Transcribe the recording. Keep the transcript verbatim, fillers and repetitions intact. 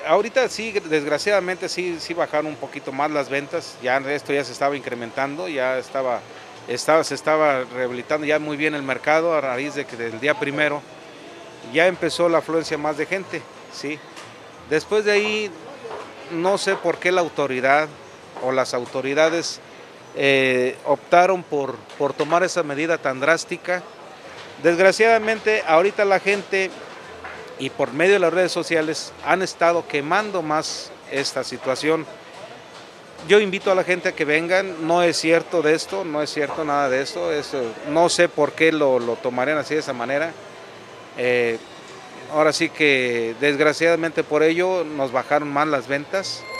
ahorita sí, desgraciadamente sí, sí bajaron un poquito más las ventas, ya esto ya se estaba incrementando, ya estaba, estaba, se estaba rehabilitando ya muy bien el mercado a raíz de que del día primero ya empezó la afluencia más de gente, sí. Después de ahí, no sé por qué la autoridad o las autoridades eh, optaron por, por tomar esa medida tan drástica. Desgraciadamente, ahorita la gente y por medio de las redes sociales han estado quemando más esta situación. Yo invito a la gente a que vengan, no es cierto de esto, no es cierto nada de esto, eso, no sé por qué lo, lo tomarían así de esa manera. Eh, ahora sí que desgraciadamente por ello nos bajaron más las ventas.